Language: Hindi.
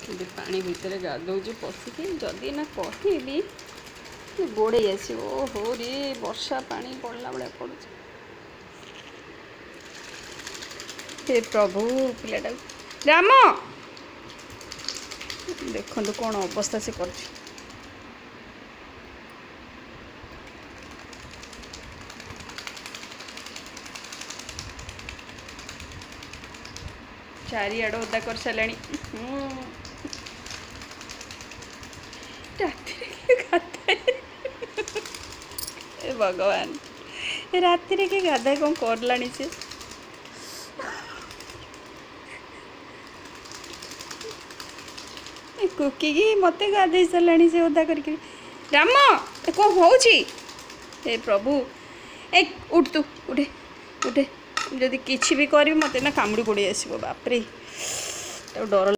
पानी भितर गाधौचे पशिकी जदि ना कहली गोड़े आसो ओहो रे वर्षा पानी पड़ला भाया पड़ू। हे प्रभु पिलाटा राम देखो कौन अवस्था से कर चारिआड़ ओदा कर सारे भगवान राति के गाधा कौन करला से कुकी की मत गाधे सारे से ओदा कर राम कौन हो प्रभु ए उठ तू उठे उठे जदि किसी भी करी मत ना कामुड़ी पड़ी आसो बापरे डर।